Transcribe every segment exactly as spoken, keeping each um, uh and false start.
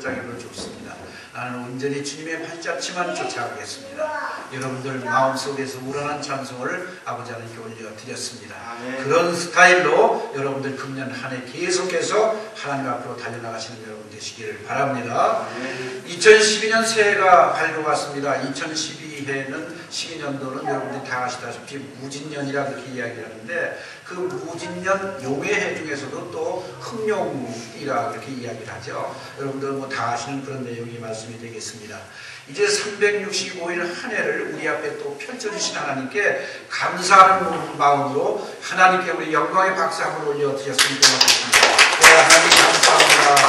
붙잡기로 좋습니다. 나는 온전히 주님의 발자취만 쫓아가겠습니다. 여러분들 마음속에서 우러난 찬송을 아버지 하나님께 올려드렸습니다. 아멘. 그런 스타일로 여러분들 금년 한 해 계속해서 하나님 앞으로 달려나가시는 여러분 되시기를 바랍니다. 아멘. 이천십이 년 새해가 밝아왔습니다. 이천십이 해는 십이 년도는 여러분들이 다 아시다시피 무진년이라 그렇게 이야기하는데 그 무진년 용해해 중에서도 또 흑룡이라 그렇게 이야기를 하죠. 여러분들 뭐 다 아시는 그런 내용이 말씀이 되겠습니다. 이제 삼백육십오 일 한 해를 우리 앞에 또 펼쳐주신 하나님께 감사하는 마음으로 하나님께 우리 영광의 박수 한번 올려드렸으면 좋겠습니다. 네, 하나님 감사합니다.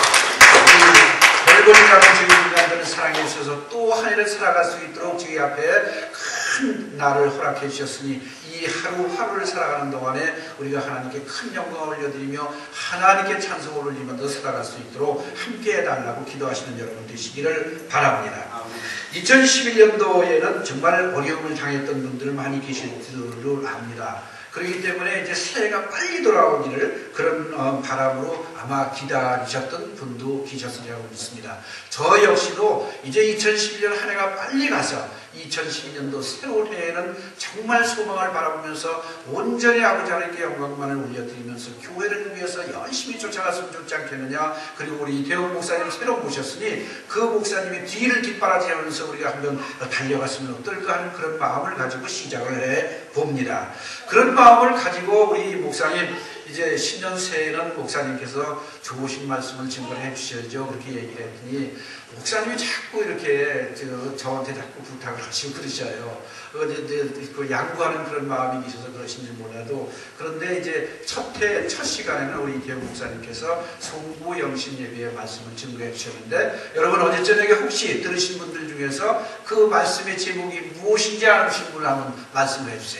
별볼이라는 저희 인간들을 사랑해 주셔서 또 한 해를 살아갈 수 있도록 저희 앞에 큰 날을 허락해 주셨으니 이 하루하루를 살아가는 동안에 우리가 하나님께 큰 영광을 올려드리며 하나님께 찬송을 올리면서 살아갈 수 있도록 함께 해달라고 기도하시는 여러분 되시기를 바랍니다. 이천십일 년도에는 정말 어려움을 당했던 분들 많이 계실 줄 압니다. 그렇기 때문에 이제 새해가 빨리 돌아오기를 그런 어, 바람으로 아마 기다리셨던 분도 계셨으리라고 믿습니다. 저 역시도 이제 이천십일 년 한 해가 빨리 가서 이천십이 년도 새로운 해에는 정말 소망을 바라보면서 온전히 아버지 하나님께 영광만을 올려드리면서 교회를 위해서 열심히 쫓아갔으면 좋지 않겠느냐. 그리고 우리 이태원 목사님 새로 모셨으니 그 목사님의 뒤를 뒷바라지하면서 우리가 한번 달려갔으면 어떨까 하는 그런 마음을 가지고 시작을 해봅니다. 그런 마음을 가지고 우리 목사님 이제 신년 새해는 목사님께서 좋으신 말씀을 증거해 주셔야죠. 그렇게 얘기를 했더니 목사님이 자꾸 이렇게 저, 저한테 자꾸 부탁을 하시고 그러셔요. 그 양구하는 그런 마음이 계셔서 그러신지 몰라도 그런데 이제 첫 해, 첫 시간에는 우리 이태원 목사님께서 송구 영신 예배의 말씀을 증거해 주셨는데 여러분 어제 저녁에 혹시 들으신 분들 중에서 그 말씀의 제목이 무엇인지 아시는 분 한번 말씀을 해주세요.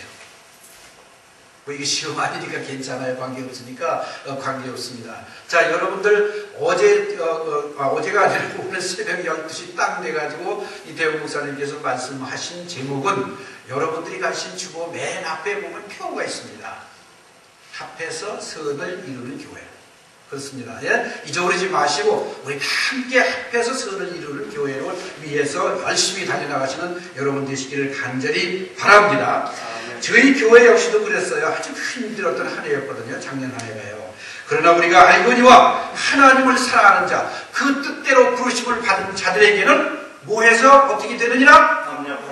뭐 이게 시험 아니니까 괜찮아요. 관계없으니까 어, 관계없습니다. 자, 여러분들 어제 어, 어, 아, 어제가 아니라 오늘 새벽 열두 시 딱 돼가지고 이태원 목사님께서 말씀하신 제목은 여러분들이 가신 주보 맨 앞에 보면 표가 있습니다. 합해서 선을 이루는 교회. 그렇습니다. 예? 잊어버리지 마시고 우리 함께 합해서 선을 이루는 교회를 위해서 열심히 달려나가시는 여러분 되시기를 간절히 바랍니다. 저희 교회 역시도 그랬어요. 아주 힘들었던 한 해였거든요. 작년 한 해가요. 그러나 우리가 알거니와 하나님을 사랑하는 자, 그 뜻대로 부르심을 받은 자들에게는 뭐해서 어떻게 되느니라?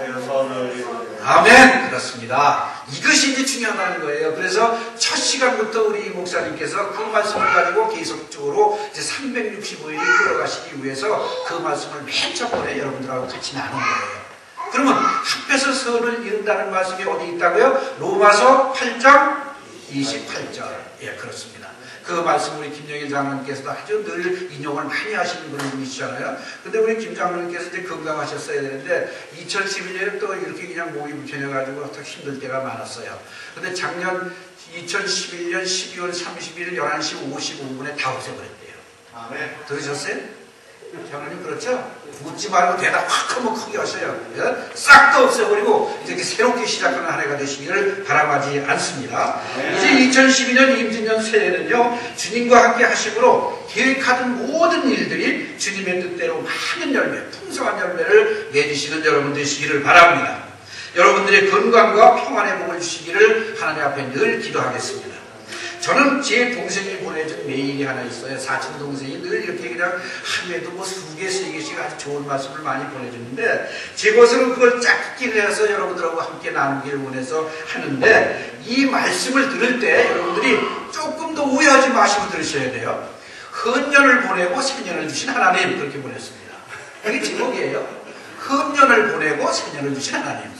아멘. 그렇습니다. 이것이 이제 중요하다는 거예요. 그래서 첫 시간부터 우리 목사님께서 그 말씀을 가지고 계속적으로 이제 삼백육십오 일을 끌어가시기 위해서 그 말씀을 맨 첫 번에 여러분들하고 같이 나눈 거예요. 그러면 합해서 선을 이룬다는 말씀이 어디 있다고요? 로마서 팔 장 이십팔 절. 예, 그렇습니다. 그 말씀 우리 김영일 장로님께서도 아주 늘 인용을 많이 하시는 그런 분이시잖아요. 근데 우리 김 장로님께서 이제 건강하셨어야 되는데 이천십일 년에 또 이렇게 그냥 몸이 불편해가지고 더 힘들 때가 많았어요. 근데 작년 이천십일 년 십이월 삼십일 열한 시 오십오 분에 다 없애버렸대요. 아, 네. 들으셨어요? 장로님 그렇죠? 묻지 말고 대답 확 하면 크게 하셔요. 예? 싹 다 없애버리고 이제 새롭게 시작하는 한 해가 되시기를 바람하지 않습니다. 네. 이제 이천십이 년 임진년 새해는요 주님과 함께 하심으로 계획하던 모든 일들이 주님의 뜻대로 많은 열매, 풍성한 열매를 맺으시는 여러분 되시기를 바랍니다. 여러분들의 건강과 평안의 복을 주시기를 하나님 앞에 늘 기도하겠습니다. 저는 제 동생이 보내준 메일이 하나 있어요. 사촌 동생이 늘 이렇게 그냥 하루에도 뭐 두 개, 세 개씩 아주 좋은 말씀을 많이 보내주는데 제 것으로 그걸 짝기를 해서 여러분들하고 함께 나누기를 원해서 하는데 이 말씀을 들을 때 여러분들이 조금 더 오해하지 마시고 들으셔야 돼요. 헌년을 보내고 새년을 주신 하나님 그렇게 보냈습니다. 이게 제목이에요. 헌년을 보내고 새년을 주신 하나님.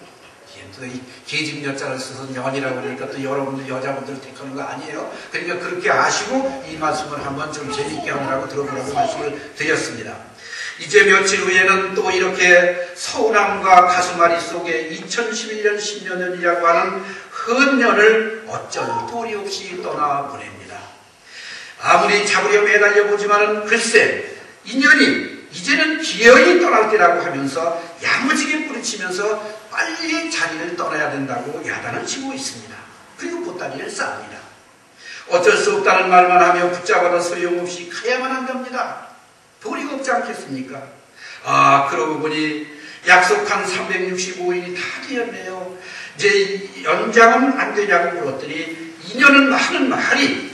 이 계집여자를 써서 년이라고 그러니까 또 여러분들 여자분들을 택하는 거 아니에요. 그러니까 그렇게 아시고 이 말씀을 한번 좀 재밌게 하느라고 들어보라고 말씀을 드렸습니다. 이제 며칠 후에는 또 이렇게 서운함과 가슴앓이 속에 이천십일 년 신년이라고 하는 헌년을 어쩔 도리 없이 떠나보냅니다. 아무리 잡으려 매달려 보지만은 글쎄 인연이 이제는 기어이 떠날 때라고 하면서 야무지게 뿌리치면서 빨리 자리를 떠나야 된다고 야단을 치고 있습니다. 그리고 보따리를 쌉니다. 어쩔 수 없다는 말만 하며 붙잡아도 소용없이 가야만 한답니다. 도리가 없지 않겠습니까? 아, 그러고 보니 약속한 삼백육십오 일이 다 되었네요. 이제 연장은 안 되냐고 물었더니 이 년은 하는 말이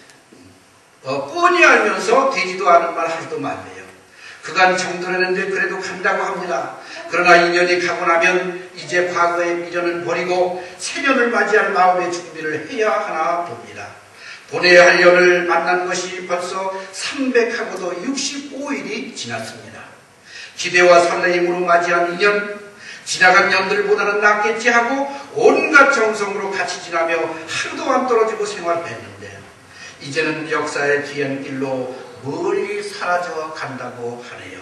어, 뻔히 알면서 되지도 않은 말 하지도 말래요. 그간 정들었는데 그래도 간다고 합니다. 그러나 이 년이 가고 나면 이제 과거의 미련을 버리고 새 년을 맞이할 마음의 준비를 해야 하나 봅니다. 보내야 할 년을 만난 것이 벌써 삼백하고도 육십오 일이 지났습니다. 기대와 설레임으로 맞이한 이 년, 지나간 년들보다는 낫겠지 하고 온갖 정성으로 같이 지나며 하루도 안 떨어지고 생활했는데 이제는 역사의 뒤안길로 멀리 사라져 간다고 하네요.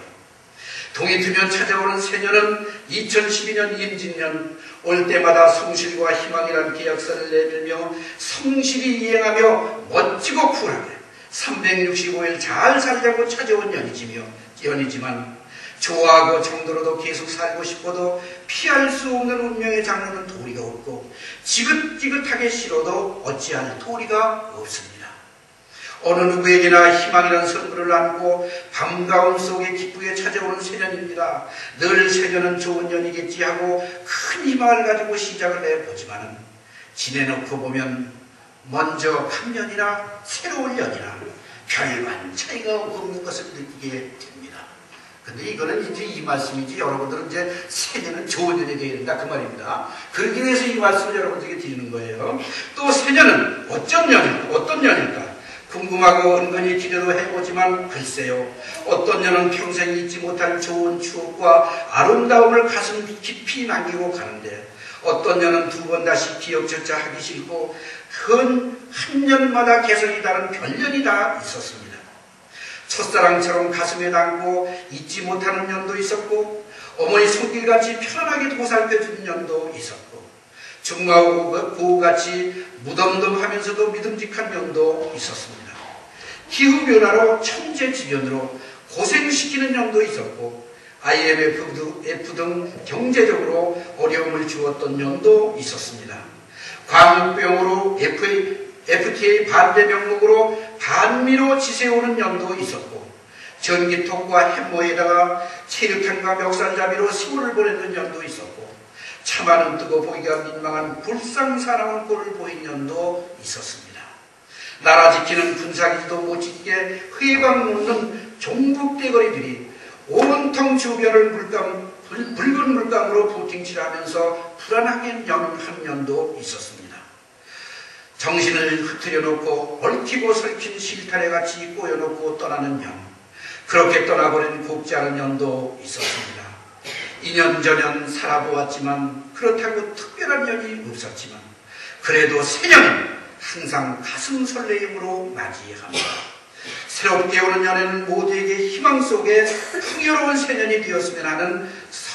동이 트면 찾아오는 새년은 이천십이 년 임진년, 올 때마다 성실과 희망이란 계약서를 내밀며 성실히 이행하며 멋지고 쿨하게 삼백육십오 일 잘 살자고 찾아온 년이지며, 연이지만 좋아하고 정도로도 계속 살고 싶어도 피할 수 없는 운명의 장르는 도리가 없고 지긋지긋하게 싫어도 어찌할 도리가 없습니다. 어느 누구에게나 희망이란 선물을 안고 밤가운 속에 기쁘게 찾아오는 새년입니다. 늘 새년은 좋은 년이겠지 하고 큰 희망을 가지고 시작을 해보지만 지내놓고 보면 먼저 한 년이나 새로운 년이나 별반 차이가 없는 것을 느끼게 됩니다. 근데 이거는 이제 이 말씀이지 여러분들은 이제 새년은 좋은 년이 되어야 된다 그 말입니다. 그러기 위해서 이 말씀을 여러분들에게 드리는 거예요. 또 새년은 어떤 년일까? 어떤 년일까? 궁금하고 은근히 기대도 해보지만 글쎄요, 어떤 년은 평생 잊지 못할 좋은 추억과 아름다움을 가슴 깊이 남기고 가는데 어떤 년은 두 번 다시 기억조차 하기 싫고 한 한 년마다 개성이 다른 별년이 다 있었습니다. 첫사랑처럼 가슴에 담고 잊지 못하는 년도 있었고 어머니 손길같이 편안하게 보살펴주는 년도 있었고 중마고 고우같이 무덤덤하면서도 믿음직한 년도 있었습니다. 기후변화로 천재지변으로 고생시키는 년도 있었고 아이엠에프 등 경제적으로 어려움을 주었던 년도 있었습니다. 광우병으로 에프티에이 반대 명목으로 반미로 지새우는 년도 있었고 전기톱과 햄머에다가 체류탄과 멱살잡이로 세월을 보내는 년도 있었고 차마는 뜨고 보기가 민망한 불상사나운 꼴을 보인 년도 있었습니다. 나라 지키는 군사기지도 못 짓게 회방 놓는 종북대거리들이 온통 주변을 물감, 붉은 물감으로 부팅칠하면서 불안하게 한 년도 있었습니다. 정신을 흐트려 놓고 얽히고 설킨 실타래같이 꼬여놓고 떠나는 년, 그렇게 떠나버린 곱지 않은 년도 있었습니다. 이 년 전년 살아보았지만 그렇다고 특별한 년이 없었지만 그래도 새년은 항상 가슴 설레임으로 맞이합니다. 새롭게 오는 년에는 모두에게 희망 속에 풍요로운 새년이 되었으면 하는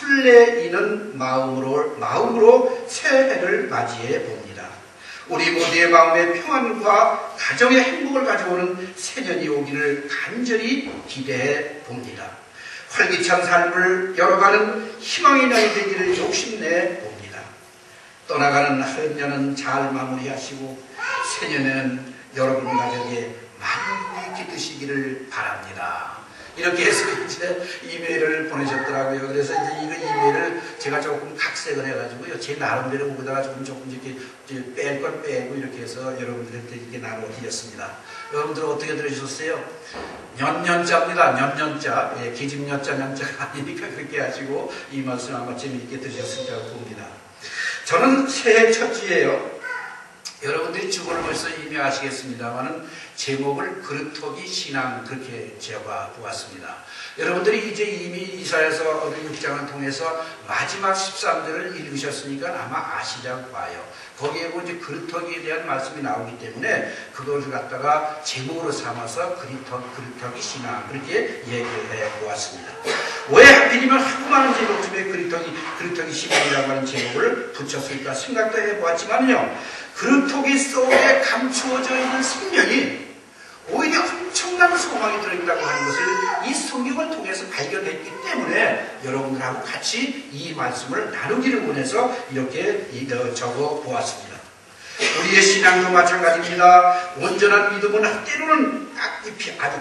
설레이는 마음으로, 마음으로 새해를 맞이해 봅니다. 우리 모두의 마음의 평안과 가정의 행복을 가져오는 새년이 오기를 간절히 기대해 봅니다. 활기찬 삶을 열어가는 희망의 년이 되기를 욕심내 봅니다. 떠나가는 한 년은 잘 마무리하시고 새년에는 여러분 가족에 많이 기드시기를 바랍니다. 이렇게 해서 이제 이메일을 보내셨더라고요. 그래서 이제 이거 이메일을 제가 조금 각색을 해가지고요. 제 나름대로 거기다가 조금 조금 이렇게 뺄 건 빼고 이렇게 해서 여러분들한테 이렇게 나눠드렸습니다. 여러분들 어떻게 들으셨어요? 년년자입니다. 년년자. 예, 기집년자 년자가 아니니까 그렇게 하시고 이 말씀 아마 재미있게 들으셨을 거라고 봅니다. 저는 새해 첫 주예요. 여러분들이 주보를 벌써 이미 아시겠습니다만은 제목을 그릇터기 신앙 그렇게 지어봐 보았습니다. 여러분들이 이제 이미 이사야서 육 장을 통해서 마지막 십삼 절을 읽으셨으니까 아마 아시라고 봐요. 거기에 이제 그릇터기에 대한 말씀이 나오기 때문에 그것을 갖다가 제목으로 삼아서 그릇터, 그릇터기 신앙 그렇게 얘기를 해 보았습니다. 왜 하필이면 하고 많은 제목쯤에 그릇터기, 그릇터기 신앙이라고 하는 제목을 붙였을까 생각도 해 보았지만요. 그릇터기 속에 감추어져 있는 생명이 오히려 엄청난 소망이 들어있다고 하는 것을 이 성경을 통해서 발견했기 때문에 여러분들하고 같이 이 말씀을 나누기를 원해서 이렇게 적어 보았습니다. 우리의 신앙도 마찬가지입니다. 온전한 믿음은 때로는 아주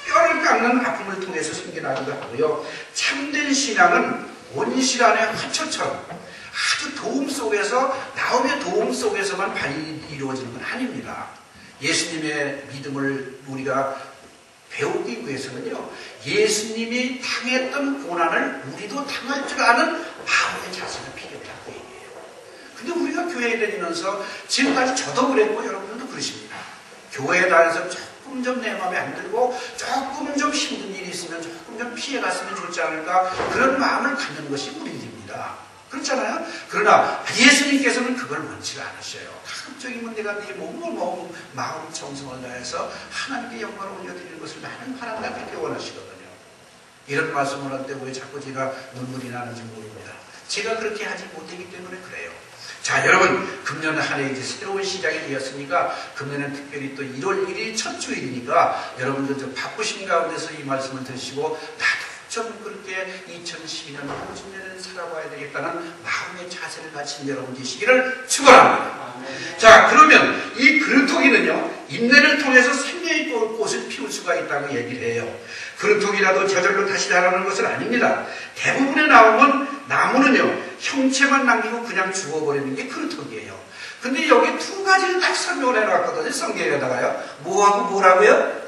뼈를 깎는 아픔을 통해서 생겨나기도 하고요. 참된 신앙은 온실안의 화초처럼 아주 도움 속에서, 나움의 도움 속에서만 발이 이루어지는 건 아닙니다. 예수님의 믿음을 우리가 배우기 위해서는요, 예수님이 당했던 고난을 우리도 당할 줄 아는 마음의 자세가 필요하다고 얘기해요. 근데 우리가 교회에 다니면서 지금까지 저도 그랬고 여러분들도 그러십니다. 교회에 다녀서 조금 좀 내 마음에 안 들고 조금 좀 힘든 일이 있으면 조금 좀 피해갔으면 좋지 않을까, 그런 마음을 갖는 것이 우리입니다. 그렇잖아요? 그러나 예수님께서는 그걸 원치 않으셔요. 가급적인 문제가 네 몸을 먹고 마음 정성을 다해서 하나님께 영광을 올려드리는 것을 나는 바란다, 그렇게 원하시거든요. 이런 말씀을 할 때 왜 자꾸 제가 눈물이 나는지 모릅니다. 제가 그렇게 하지 못하기 때문에 그래요. 자, 여러분, 금년 한 해 이제 새로운 시작이 되었으니까, 금년은 특별히 또 일월 일일 첫 주일이니까 여러분들 좀 바쁘신 가운데서 이 말씀을 들으시고, 나도 좀 그렇게 이천십이 년 모든 년을 살아봐야 되겠다는 마음의 자세를 가진 여러분 되시기를 축원합니다. 자, 그러면 이 그루터기는요, 인내를 통해서 생명의 꽃을 피울 수가 있다고 얘기를 해요. 그루터기라도 저절로 다시 자라는 것은 아닙니다. 대부분의 나무는, 나무는요, 형체만 남기고 그냥 죽어버리는 게 그루터기예요. 근데 여기 두 가지를 딱 설명을 해놨거든요, 성경에다가요. 뭐하고 뭐라고요?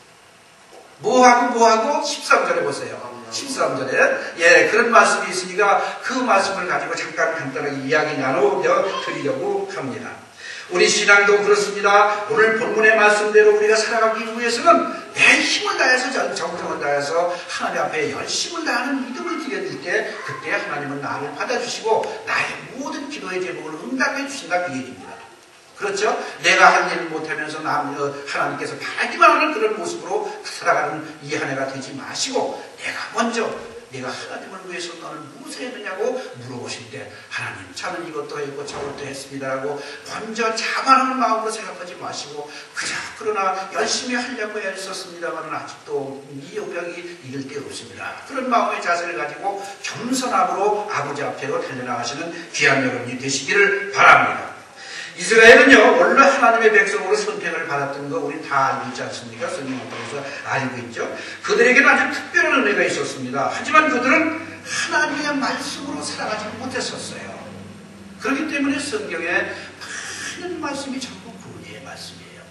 뭐하고 뭐하고 십삼 절에 보세요. 십삼 절에 예, 그런 말씀이 있으니까 그 말씀을 가지고 잠깐 간단하게 이야기 나눠 드리려고 합니다. 우리 신앙도 그렇습니다. 오늘 본문의 말씀대로 우리가 살아가기 위해서는 내 힘을 다해서, 정성을 다해서 하나님 앞에 열심을 다하는 믿음을 드려질 때, 그때 하나님은 나를 받아주시고 나의 모든 기도의 제목을 응답해 주신다, 그 얘기입니다. 그렇죠? 내가 할 일을 못하면서 하나님께서 바라기만 하는 그런 모습으로 살아가는 이 한 해가 되지 마시고, 내가 먼저 내가 하나님을 위해서 너는 무엇을 했느냐고 물어보실 때, 하나님, 저는 이것도 했고 저것도 했습니다라고 먼저 자만하는 마음으로 생각하지 마시고, 그저 그러나 열심히 하려고 애썼습니다만 아직도 이 여병이 이길 데 없습니다. 그런 마음의 자세를 가지고 겸손함으로 아버지 앞에로 달려나가시는 귀한 여러분이 되시기를 바랍니다. 이스라엘은요, 원래 하나님의 백성으로 선택을 받았던 거 우리 다 알고 있지 않습니까? 성경을 통해서 알고 있죠. 그들에게는 아주 특별한 은혜가 있었습니다. 하지만 그들은 하나님의 말씀으로 살아가지 못했었어요. 그렇기 때문에 성경에 많은 말씀이 전부 구원의 말씀이에요.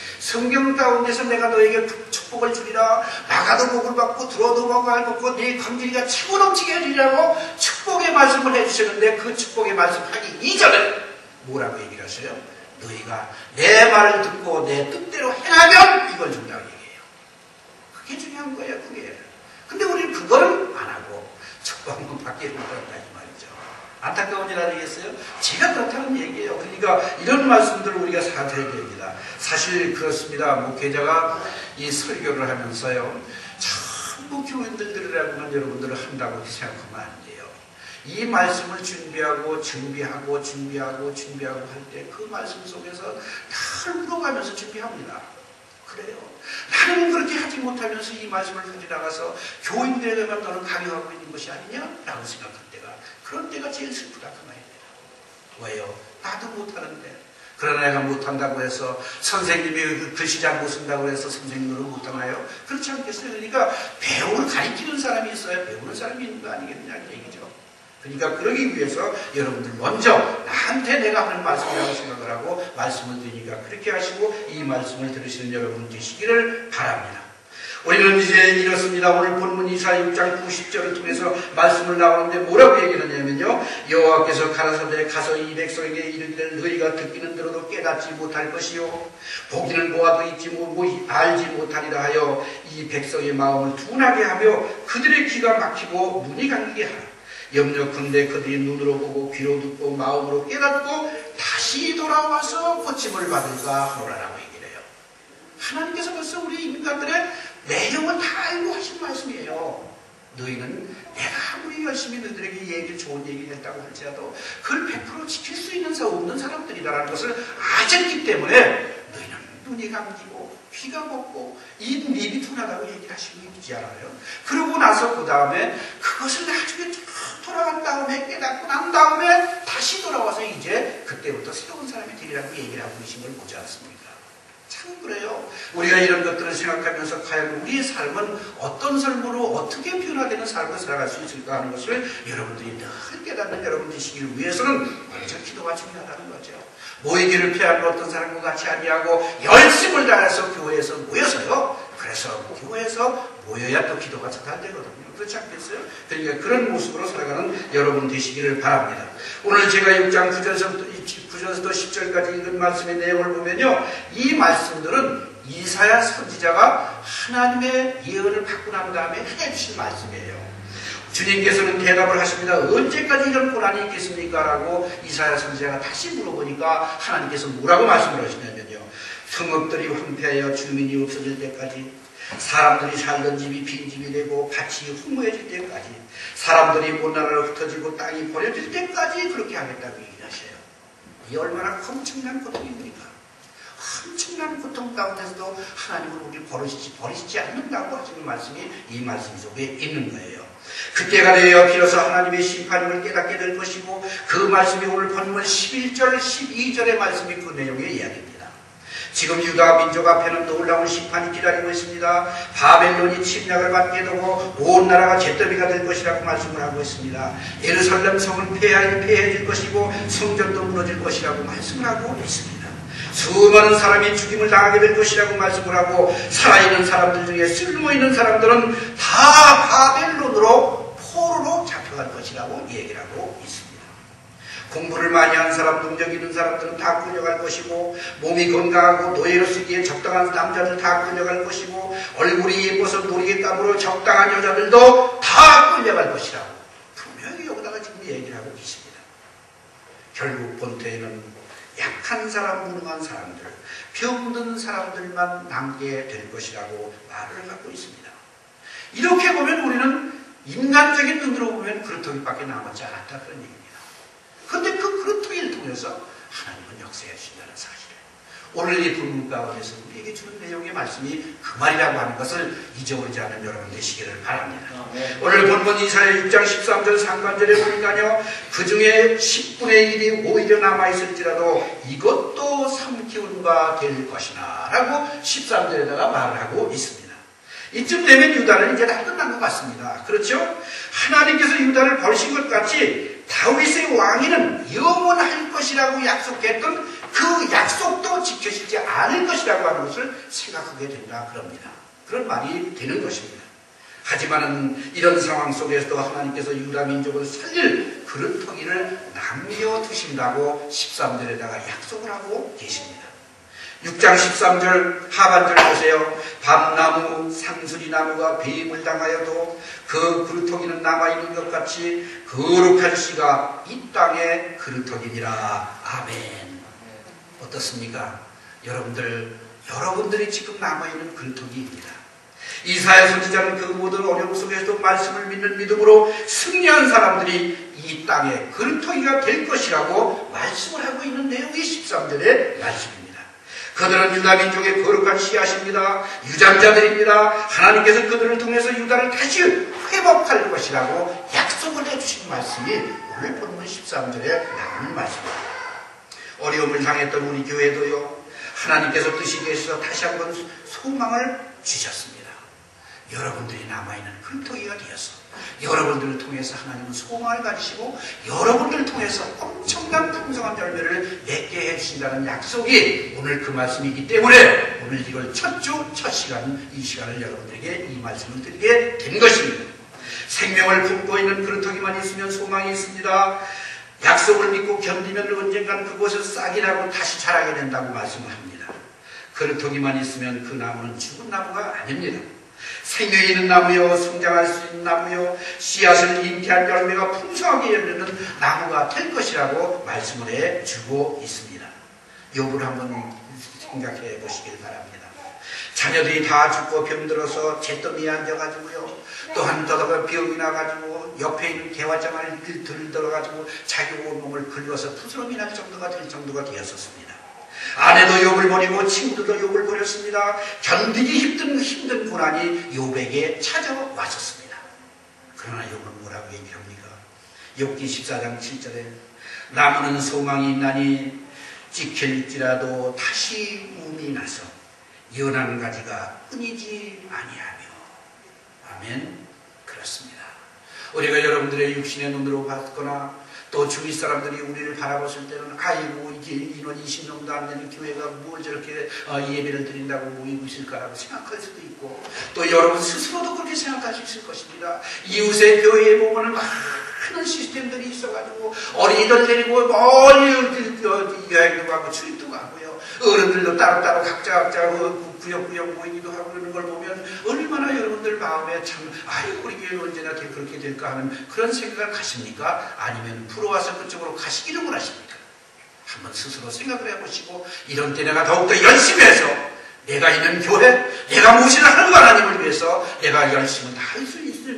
성경 가운데서 내가 너에게 축복을 주리라, 나가도 복을 받고 들어도 복을 받고 네 관계가 치고 넘치게 해주리라고 축복의 말씀을 해주시는데, 그 축복의 말씀 하기 이전에 뭐라고 얘기를 하세요? 너희가 내 말을 듣고 내 뜻대로 행하면 이걸 준다고 얘기해요. 그게 중요한 거예요, 그게. 근데 우리는 그걸 안 하고 축복만 받기를 못한다, 이 말이죠. 안타까운 일 아니겠어요? 제가 그렇다는 얘기예요. 그러니까 이런 말씀들을 우리가 사드려야 됩니다. 사실 그렇습니다. 목회자가 이 설교를 하면서요, 전부 교인들 들으라고만 여러분들을 한다고 생각하면 안 돼요. 이 말씀을 준비하고 준비하고 준비하고 준비하고 할 때 그 말씀 속에서 늘 물어가면서 준비합니다. 그래요. 나는 그렇게 하지 못하면서 이 말씀을 가지고 나가서 교인들에게만 너는 강요하고 있는 것이 아니냐? 라고 생각할 때가, 그런 때가 제일 슬프다, 그 말이에요. 왜요? 나도 못하는데. 그러나 내가 못한다고 해서 선생님이 글씨 잘 못 쓴다고 해서 선생님으로 못하나요? 그렇지 않겠어요? 그러니까 배우를 가르치는 사람이 있어야 배우는 사람이 있는 거 아니겠느냐, 그 얘기죠. 그러니까 그러기 위해서 여러분들 먼저 나한테 내가 하는 말씀이라고 생각을 하고 말씀을 드리니까 그렇게 하시고 이 말씀을 들으시는 여러분 되시기를 바랍니다. 우리는 이제 이렇습니다. 오늘 본문 이사야 육 장 구십 절을 통해서 말씀을 나오는데 뭐라고 얘기를 하냐면요, 여호와께서 가라사대 가서 이 백성에게 이르기를 너희가 듣기는 들어도 깨닫지 못할 것이요 보기는 보아도 잊지 못 알지 못하리라 하여 이 백성의 마음을 둔하게 하며 그들의 귀가 막히고 눈이 감기게 하라. 염려컨대 그들이 눈으로 보고 귀로 듣고 마음으로 깨닫고 다시 돌아와서 고침을 받을까 하노라라고 얘기를 해요. 하나님께서 벌써 우리 인간들의 내용을 다 알고 하신 말씀이에요. 너희는 내가 아무리 열심히 너희들에게 얘기를 좋은 얘기를 했다고 할지라도 그걸 백 퍼센트 지킬 수 있는 사 없는 사람들이라는 것을 아셨기 때문에 너희는 눈이 감기고 귀가 먹고 입 입이 둔하다고 얘기하시고 있지 않아요? 그러고 나서 그 다음에 그것을 나중에 쭉 돌아간 다음에 깨닫고 난 다음에 다시 돌아와서 이제 그때부터 새로운 사람이 되리라고 얘기를 하고 계신 걸 보지 않습니까? 자, 참 그래요. 우리가 이런 것들을 생각하면서 과연 우리의 삶은 어떤 삶으로 어떻게 변화되는 삶을 살아갈 수 있을까 하는 것을 여러분들이 늘 깨닫는 여러분 되시길 위해서는 먼저 기도가 중요하다는 거죠. 모이기를 피하는 어떤 사람과 같이 아니하고 열심을 다해서 교회에서 모여서요. 그래서 교회에서 모여야 또 기도가 전달되거든요. 그렇지 않겠어요? 그러니까 그런 모습으로 살아가는 여러분 되시기를 바랍니다. 오늘 제가 육 장 구 절부터 십 절까지 읽은 말씀의 내용을 보면요. 이 말씀들은 이사야 선지자가 하나님의 예언을 받고 난 다음에 해주신 말씀이에요. 주님께서는 대답을 하십니다. 언제까지 이런 고난이 있겠습니까? 라고 이사야 선지자가 다시 물어보니까 하나님께서 뭐라고 말씀을 하시냐면요. 성읍들이 황폐하여 주민이 없어질 때까지, 사람들이 살던 집이 빈집이 되고 밭이 허무해질 때까지, 사람들이 못 나라로 흩어지고 땅이 버려질 때까지 그렇게 하겠다고 얘기하셔요. 이 얼마나 엄청난 고통입니까? 엄청난 고통 가운데서도 하나님은 우리를 버리시지, 버리시지 않는다고 하시는 말씀이 이 말씀 속에 있는 거예요. 그때가 되어 비로소 하나님의 심판임을 깨닫게 될 것이고, 그 말씀이 오늘 본문 십일 절, 십이 절의 말씀이 그 내용의 이야기입니다. 지금 유다 민족 앞에는 놀라운 심판이 기다리고 있습니다. 바벨론이 침략을 받게 되고 온 나라가 잿더미가 될 것이라고 말씀을 하고 있습니다. 예루살렘 성은 폐해질 것이고 성전도 무너질 것이라고 말씀을 하고 있습니다. 수많은 사람이 죽임을 당하게 될 것이라고 말씀을 하고, 살아있는 사람들 중에 쓸모있는 사람들은 다 바벨론으로 포로로 잡혀갈 것이라고 얘기를 하고 있습니다. 공부를 많이 한 사람, 능력 있는 사람들은 다 끌려갈 것이고, 몸이 건강하고 노예로 쓰기에 적당한 남자들 다 끌려갈 것이고, 얼굴이 예뻐서 놀이개감으로 적당한 여자들도 다 끌려갈 것이라고 분명히 여기다가 지금 얘기를 하고 계십니다. 결국 본토에는 약한 사람, 무능한 사람들, 병든 사람들만 남게 될 것이라고 말을 하고 있습니다. 이렇게 보면 우리는 인간적인 눈으로 보면 그루터기밖에 남았지 않았다 그런 얘기입니다. 그런데 그 그루터기를 통해서 하나님은 역사해 주신다는 사실을 오늘 이 본문 가운데서 우리에게 주는 내용의 말씀이 그 말이라고 하는 것을 잊어버리지 않은 여러분 되시기를 바랍니다. 아, 네. 오늘 본문 이사야 육 장 십삼 절 상반절에 보니까요, 그 중에 십분의 일이 오히려 남아있을지라도 이것도 삼키운바 될 것이나 라고 십삼 절에다가 말을 하고 있습니다. 이쯤 되면 유다는 이제 다 끝난 것 같습니다. 그렇죠? 하나님께서 유다를 버리신 것 같이 다윗의 왕위는 영원할 것이라고 약속했던 그 약속도 지켜지지 않을 것이라고 하는 것을 생각하게 된다 그럽니다. 그런 말이 되는 것입니다. 하지만은 이런 상황 속에서도 하나님께서 유다 민족을 살릴 그루터기를 남겨두신다고 십삼 절에다가 약속을 하고 계십니다. 육 장 십삼 절 하반절 보세요. 밤나무, 상수리나무가 배임을 당하여도 그 그루터기는 남아있는 것 같이 거룩한 씨가 이 땅의 그루터기니라. 아멘. 어떻습니까? 여러분들, 여러분들이 지금 남아있는 그루터기입니다. 이사야 선지자는 그 모든 어려움 속에서도 말씀을 믿는 믿음으로 승리한 사람들이 이 땅의 그루터기가 될 것이라고 말씀을 하고 있는 내용이 십삼 절의 말씀입니다. 그들은 유다 민족의 거룩한 씨앗입니다. 유전자들입니다. 하나님께서 그들을 통해서 유다를 다시 회복할 것이라고 약속을 해주신 말씀이 오늘 본문 십삼 절에 나오는 말씀입니다. 어려움을 당했던 우리 교회도요, 하나님께서 뜻이 계셔서 다시 한번 소망을 주셨습니다. 여러분들이 남아있는 그루터기가 되어서 여러분들을 통해서 하나님은 소망을 가지시고 여러분들을 통해서 엄청난 풍성한 열매를 맺게 해주신다는 약속이 오늘 그 말씀이기 때문에 오늘 이걸 첫 주, 첫 시간, 이 시간을 여러분들에게 이 말씀을 드리게 된 것입니다. 생명을 품고 있는 그루터기만 있으면 소망이 있습니다. 약속을 믿고 견디면 언젠가는 그곳에서 싹이 나고 다시 자라게 된다고 말씀을 합니다. 그루터기만 있으면 그 나무는 죽은 나무가 아닙니다. 생명이 있는 나무요, 성장할 수 있는 나무요, 씨앗을 잉태한 열매가 풍성하게 열리는 나무가 될 것이라고 말씀을 해주고 있습니다. 욥을 한번 생각해 보시길 바랍니다. 자녀들이 다 죽고 병들어서 잿더미에 앉아가지고요, 또한 더더가 병이 나가지고 옆에 있는 개화장을 들들어가지고 자기 온몸을 긁어서 부스럼이 날 정도가 될 정도가 되었었습니다. 아내도 욥을 버리고 친구들도 욥을 버렸습니다. 견디기 힘든 힘든 고난이 욥에게 찾아왔었습니다. 그러나 욥은 뭐라고 얘기합니까? 욥기 십사 장 칠 절에 나무는 소망이 있나니 찍힐지라도 다시 움이 나서 연한 가지가 끊이지 아니하며. 아멘. 그렇습니다. 우리가 여러분들의 육신의 눈으로 봤거나 또 주위 사람들이 우리를 바라봤을 때는 아이고 이게 인원 이십 명도 안 되는 교회가 뭘 저렇게 예배를 드린다고 모이고 있을까라고 생각할 수도 있고, 또 여러분 스스로도 그렇게 생각하실 수 있을 것입니다. 이웃의 교회에 보면 많은 시스템들이 있어가지고 어린이들 데리고 멀리 여행도 가고 출입도 가고요, 어른들도 따로따로 각자 각자 구역구역 모이기도 하고 그러는 걸 보면 얼마나 여러분들 마음에 참 아이고 우리 교회는 언제나 그렇게 될까 하는 그런 생각을 가십니까? 아니면 불어와서 그쪽으로 가시기를 원하십니까? 한번 스스로 생각을 해보시고, 이런 때 내가 더욱더 열심히 해서 내가 있는 교회, 내가 모시는 하나님 하나님을 위해서 내가 열심히 다 할 수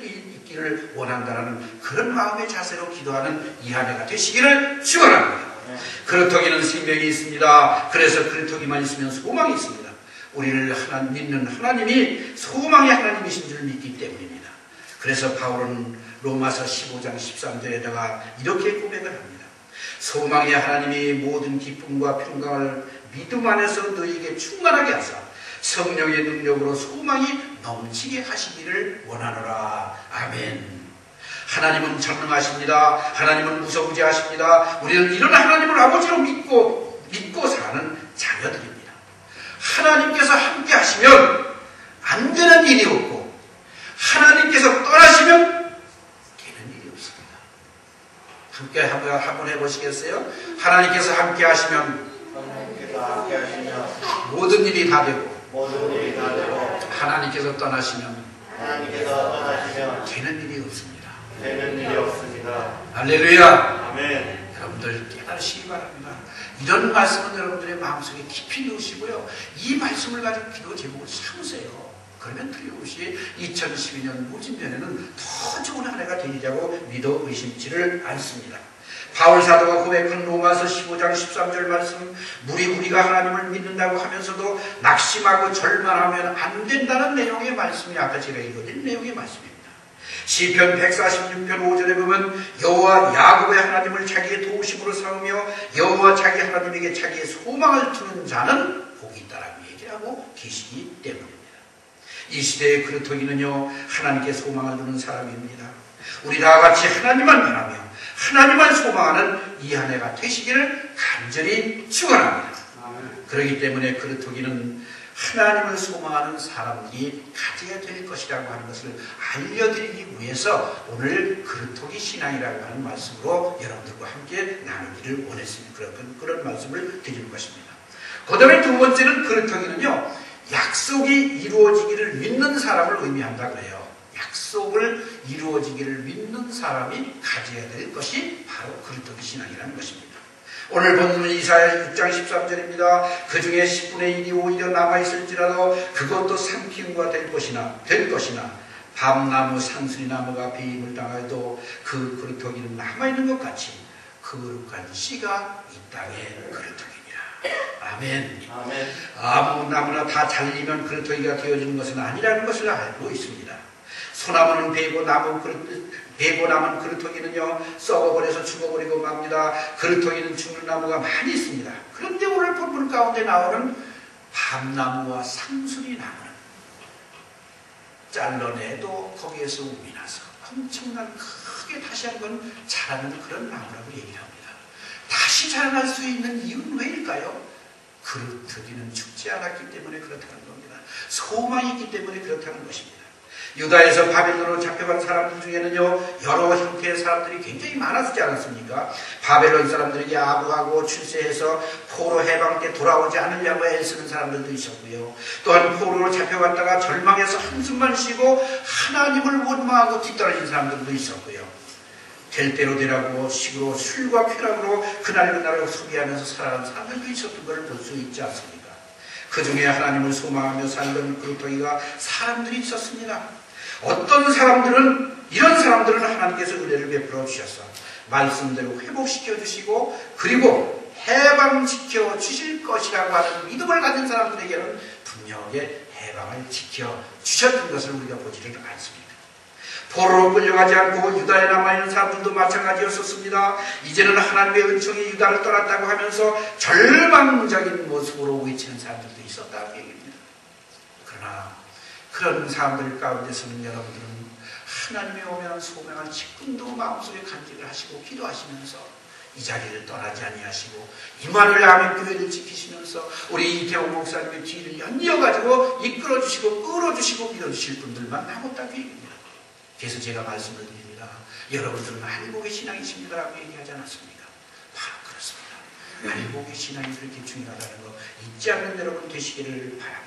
있기를 원한다는 그런 마음의 자세로 기도하는 이 한 해가 되시기를 축원합니다. 그렇다기는 생명이 있습니다. 그래서 그렇다기만 있으면 소망이 있습니다. 우리를 하나님 믿는 하나님이 소망의 하나님이신 줄 믿기 때문입니다. 그래서 바울은 로마서 십오 장 십삼 절에다가 이렇게 고백을 합니다. 소망의 하나님이 모든 기쁨과 평강을 믿음 안에서 너희에게 충만하게 하사 성령의 능력으로 소망이 넘치게 하시기를 원하노라. 아멘. 하나님은 전능하십니다. 하나님은 무서우지하십니다. 우리는 이런 하나님을 아버지로 믿고 믿고 사는 자녀들입니다. 하나님께서 함께 하시면 안 되는 일이 없고, 하나님께서 떠나시면 되는 일이 없습니다. 함께 한번, 한번 해보시겠어요? 하나님께서 함께 하시면, 하나님께서 함께 하시면 모든 일이 다 되고, 모든 일이 다 되고, 하나님께서 떠나시면 하나님께서 떠나시면 되는 일이 없습니다. 되는 일이 없습니다. 할렐루야. 아멘. 여러분들 깨달으시기 바랍니다. 이런 말씀은 여러분들의 마음속에 깊이 넣으시고요, 이 말씀을 가지고 기도 제목을 삼으세요. 그러면 틀림없이 이천십이 년 무진년에는 더 좋은 한 해가 되리라고 믿어 의심치를 않습니다. 바울 사도가 고백한 로마서 십오 장 십삼 절 말씀, 무리 우리가 하나님을 믿는다고 하면서도 낙심하고 절망하면 안 된다는 내용의 말씀이 아까 제가 읽어드린 내용의 말씀입니다. 시편 백사십육 편 오 절에 보면 여호와 야곱의 하나님을 자기의 도우심으로 삼으며 여호와 자기 하나님에게 자기의 소망을 두는 자는 복이 있다라고 얘기를 하고 계시기 때문입니다. 이 시대의 그렇다기는요, 하나님께 소망을 두는 사람입니다. 우리 다 같이 하나님만 바라며 하나님만 소망하는 이 한 해가 되시기를 간절히 축원합니다. 그렇기 때문에 그렇다기는 하나님을 소망하는 사람들이 가져야 될 것이라고 하는 것을 알려드리기 위해서 오늘 그렇다기 신앙이라고 하는 말씀으로 여러분들과 함께 나누기를 원했습니다. 그런, 그런 말씀을 드리는 것입니다. 그 다음에 두 번째는 그렇다기는요, 약속이 이루어지기를 믿는 사람을 의미한다 그래요. 약속을 이루어지기를 믿는 사람이 가져야 될 것이 바로 그렇다기 신앙이라는 것입니다. 오늘 본문은 이사야 육 장 십삼 절입니다. 그 중에 십분의 일이 오히려 남아있을지라도 그것도 삼키움과 될 것이나, 될 것이나, 밤나무, 산수리나무가 배임을 당하여도 그 그루터기는 남아있는 것 같이 거룩한 씨가 이 땅에 그루터기니라. 아멘. 아멘. 아무 나무나 다 잘리면 그루터기가 되어지는 것은 아니라는 것을 알고 있습니다. 소나무는 베고 나무 그릇, 베고 남은 그루터기는요 썩어버려서 죽어버리고 맙니다. 그루터기는 죽는 나무가 많이 있습니다. 그런데 오늘 본문 가운데 나오는 밤나무와 상수리 나무는 잘라내도 거기에서 um이 나서 엄청난 크게 다시 한번 자라는 그런 나무라고 얘기를 합니다. 다시 자라날 수 있는 이유는 왜일까요? 그루터기는 죽지 않았기 때문에 그렇다는 겁니다. 소망이 있기 때문에 그렇다는 것입니다. 유다에서 바벨론으로 잡혀간 사람들 중에는요 여러 형태의 사람들이 굉장히 많았지 않았습니까? 바벨론 사람들에게 아부하고 출세해서 포로 해방 때 돌아오지 않으려고 애쓰는 사람들도 있었고요, 또한 포로로 잡혀갔다가 절망해서 한숨만 쉬고 하나님을 원망하고 뒤떨어진 사람들도 있었고요, 될 대로 되라고 식으로 술과 쾌락으로 그날 그날을 소비하면서 살아가는 사람들도 있었던 것을 볼 수 있지 않습니까? 그 중에 하나님을 소망하며 살던 그루터기가 사람들이 있었습니다. 어떤 사람들은, 이런 사람들은 하나님께서 은혜를 베풀어 주셔서 말씀대로 회복시켜 주시고 그리고 해방시켜 주실 것이라고 하는 믿음을 가진 사람들에게는 분명하게 해방을 지켜 주셨던 것을 우리가 보지를 않습니다. 포로로 끌려가지 않고 유다에 남아있는 사람들도 마찬가지였었습니다. 이제는 하나님의 은총이 유다를 떠났다고 하면서 절망적인 모습으로 외치는 사람들도 있었다고 얘기합니다. 그러나 그런 사람들 가운데서는 여러분들은 하나님의 오면 소명을 지금도 마음속에 간직을 하시고 기도하시면서 이 자리를 떠나지 아니하시고 이마누엘 아멘교회를 지키시면서 우리 이태원 목사님의 뒤를 연이어가지고 이끌어주시고 끌어주시고 밀어주실 분들만 남았다 그 얘기입니다. 그래서 제가 말씀을 드립니다. 여러분들은 알복의 신앙이십니다라고 얘기하지 않았습니까? 바로 그렇습니다. 알복의 신앙이 그렇게 중요하다는 거 잊지 않는 여러분 되시기를 바랍니다.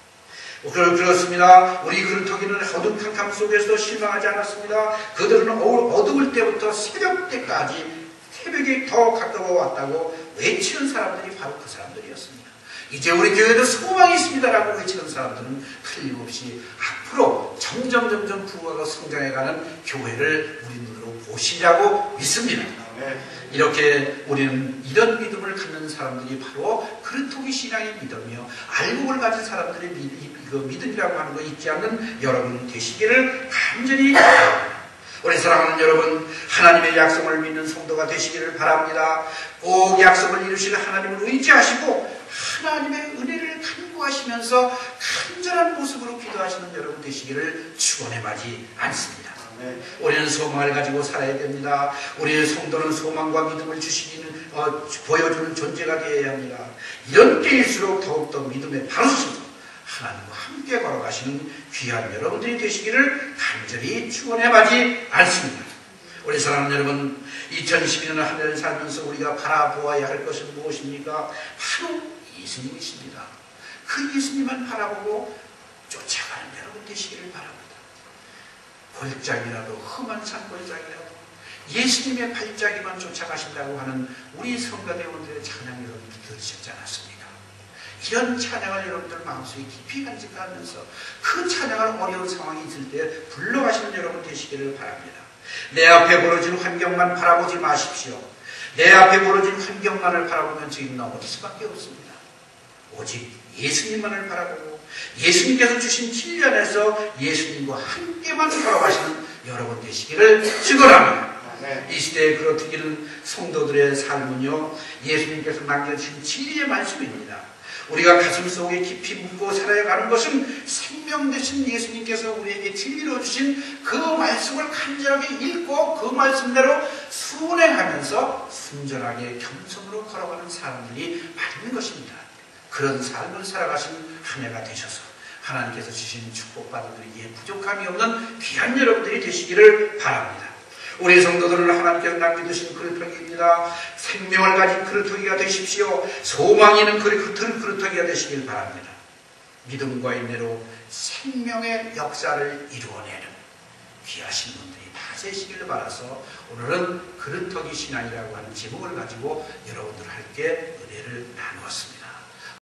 그렇습니다. 우리 그루터기는 어둑한 감 속에서도 실망하지 않았습니다. 그들은 어두울 때부터 새벽 때까지 새벽이 더 가까워 왔다고 외치는 사람들이 바로 그 사람들이었습니다. 이제 우리 교회도 소망이 있습니다라고 외치는 사람들은 틀림없이 앞으로 점점 점점 부흥하고 성장해가는 교회를 우리 눈으로 보시려고 믿습니다. 이렇게 우리는 이런 믿음을 갖는 사람들이 바로 그루터기 신앙의 믿음이요 알곡을 가진 사람들의 믿음, 그 믿음이라고 하는 거 잊지 않는 여러분 되시기를 간절히 바랍니다. 우리 사랑하는 여러분, 하나님의 약속을 믿는 성도가 되시기를 바랍니다. 꼭 약속을 이루실 하나님을 의지하시고 하나님의 은혜를 간구하시면서 간절한 모습으로 기도하시는 여러분 되시기를 축원해마지 않습니다. 우리는 소망을 가지고 살아야 됩니다. 우리의 성도는 소망과 믿음을 주시기는 어, 보여주는 존재가 되어야 합니다. 이런 때일수록 더욱더 믿음의 바로서 하나님과 함께 걸어가시는 귀한 여러분들이 되시기를 간절히 축원해마지 않습니다. 우리 사랑하는 여러분, 이천십이 년 한 해를 살면서 우리가 바라보아야 할 것은 무엇입니까? 바로 예수님이십니다. 그 예수님만 바라보고 쫓아가는 여러분 되시기를 바랍니다. 골짜기라도 험한 산골짜기라도 예수님의 발자기만 쫓아가신다고 하는 우리 성가대원들의 찬양 여러분들 들으셨지 않았습니까? 이런 찬양을 여러분들 마음속에 깊이 간직하면서 그 찬양을 어려운 상황이 있을 때 불러가시는 여러분 되시기를 바랍니다. 내 앞에 벌어진 환경만 바라보지 마십시오. 내 앞에 벌어진 환경만을 바라보면 저희는 넘어질 수밖에 없습니다. 오직 예수님만을 바라보고 예수님께서 주신 진리 안에서 예수님과 함께만 걸어가시는 여러분 되시기를 축원합니다. 이 시대에 그렇기는 성도들의 삶은요 예수님께서 남겨주신 진리의 말씀입니다. 우리가 가슴 속에 깊이 묻고 살아가는 것은 생명 되신 예수님께서 우리에게 진리로 주신 그 말씀을 간절하게 읽고 그 말씀대로 순행하면서 순전하게 겸손으로 걸어가는 사람들이 많은 것입니다. 그런 삶을 살아가신 한 해가 되셔서 하나님께서 주신 축복받으기에 부족함이 없는 귀한 여러분들이 되시기를 바랍니다. 우리 성도들은 하나님께서 남겨두신 그루터기입니다. 생명을 가진 그루터기가 되십시오. 소망이 있는 그루터기가 되시길 바랍니다. 믿음과 인내로 생명의 역사를 이루어내는 귀하신 분들이 다 되시기를 바라서 오늘은 그루터기 신앙이라고 하는 제목을 가지고 여러분들 함께 은혜를 나누었습니다.